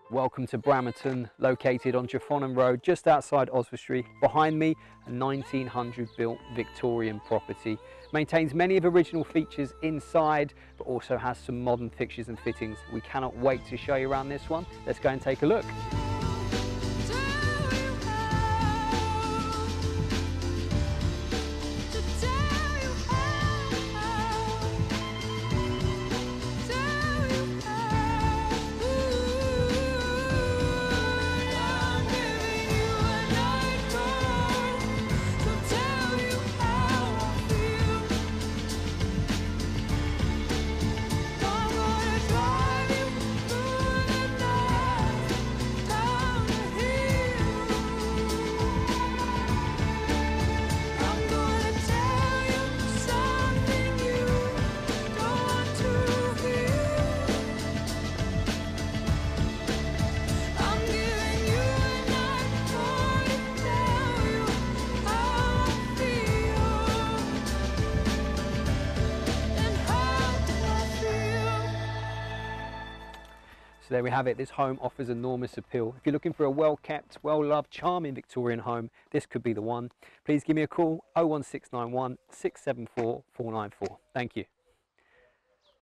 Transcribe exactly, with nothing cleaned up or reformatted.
Welcome to Bramerton, located on Jeffonham Road, just outside Oswestry. Behind me, a nineteen hundred built Victorian property. Maintains many of original features inside, but also has some modern fixtures and fittings. We cannot wait to show you around this one. Let's go and take a look. So there we have it. This home offers enormous appeal. If you're looking for a well-kept, well-loved, charming Victorian home, this could be the one. Please give me a call, oh one six nine one, six seven four, four nine four. Thank you.